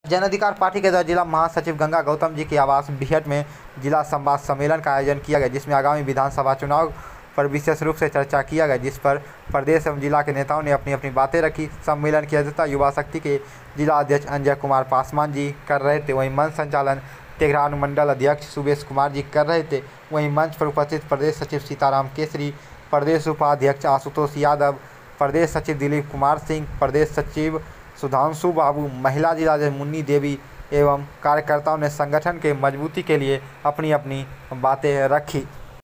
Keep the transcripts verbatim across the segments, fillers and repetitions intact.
जन अधिकार पार्टी के द्वारा जिला महासचिव गंगा गौतम जी के आवास बिहट में जिला संवाद सम्मेलन का आयोजन किया गया, जिसमें आगामी विधानसभा चुनाव पर विशेष रूप से चर्चा किया गया, जिस पर प्रदेश एवं जिला के नेताओं ने अपनी अपनी बातें रखी। सम्मेलन की अध्यक्षता युवा शक्ति के जिला अध्यक्ष अंजय कुमार पासवान जी कर रहे थे। वहीं मंच संचालन तेघरा अनुमंडल अध्यक्ष सुबेश कुमार जी कर रहे थे। वहीं मंच पर उपस्थित प्रदेश सचिव सीताराम केसरी, प्रदेश उपाध्यक्ष आशुतोष यादव, प्रदेश सचिव दिलीप कुमार सिंह, प्रदेश सचिव सुधांशु बाबू, महिला जिलाध्यक्ष मुन्नी देवी एवं कार्यकर्ताओं ने संगठन के मजबूती के लिए अपनी अपनी बातें रखी।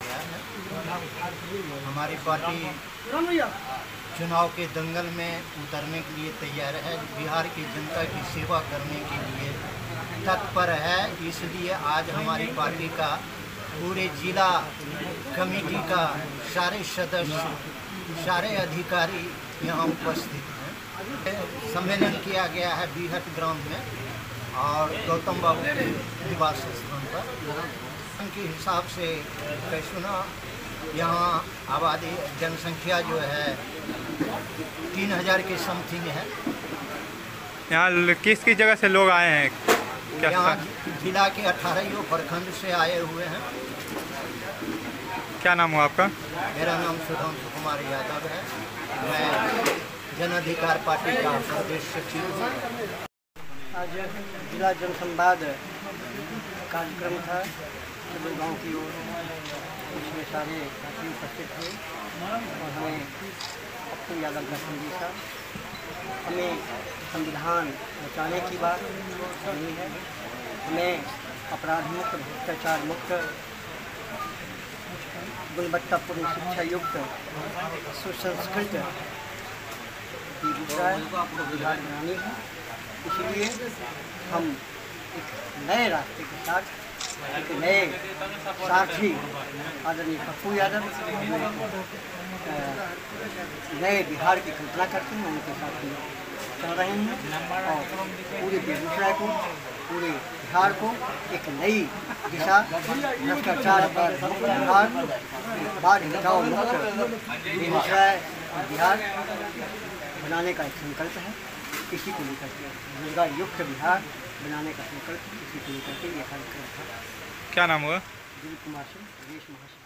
हमारी पार्टी चुनाव के दंगल में उतरने के लिए तैयार है, बिहार की जनता की सेवा करने के लिए तत्पर है। इसलिए आज हमारी पार्टी का पूरे जिला कमेटी का सारे सदस्य, सारे अधिकारी यहाँ उपस्थित हैं। सम्मेलन किया गया है बिहट ग्राम में और गौतम बाबू के निवास स्थान पर। उनके हिसाब से कैसुना यहाँ आबादी जनसंख्या जो है तीन हजार के समथिंग है। यहाँ किस किस जगह से लोग आए हैं? क्या यहाँ जिला के अठारह प्रखंड से आए हुए हैं। क्या नाम हुआ आपका? मेरा नाम सुधांशु कुमार यादव है। मैं जन अधिकार पार्टी का प्रदेश सचिव हूँ। आज जिला जनसंवाद कार्यक्रम था सभी गाँव की ओर, इसमें सारे साथी उपस्थित थे और हमें अपने यादव दर्शन जी का हमें संविधान बचाने की बात करनी है। हमें अपराध मुक्त, भ्रष्टाचार मुक्त, गुणवत्तापूर्ण शिक्षा युक्त, सुसंस्कृत बेगूसराय बिहार बनानी है। इसलिए हम एक नए रास्ते के साथ, एक नए साथी आदरणीय पप्पू यादव नए बिहार की कल्पना करते हैं, उनके साथ चल रहे हैं और पूरे बेगूसराय को, पूरे बिहार को एक नई दिशा, भ्रष्टाचार पर बिहार, बाढ़ हटाओ मुक्त बेगूसराय बिहार बनाने का एक संकल्प है। इसी को लेकर के रोजगार युक्त बिहार बनाने का संकल्प, इसी को लेकर के यह कार्यक्रम था। क्या नाम हुआ? दिलीप कुमार सिंह, प्रदेश महासचिव।